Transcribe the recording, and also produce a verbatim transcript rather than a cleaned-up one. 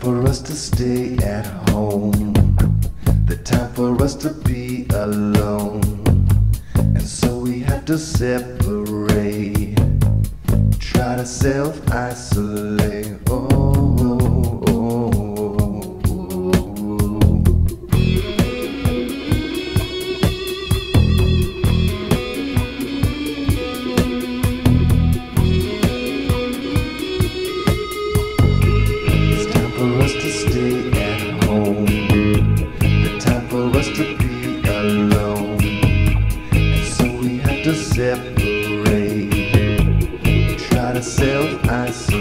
for us to stay at home, the time for us to be alone, and so we have to separate, try to self-isolate. Oh, oh, oh, oh, oh. It's time for us to stay at home, the time for us to be alone, and so we have to separate, try to self-isolate.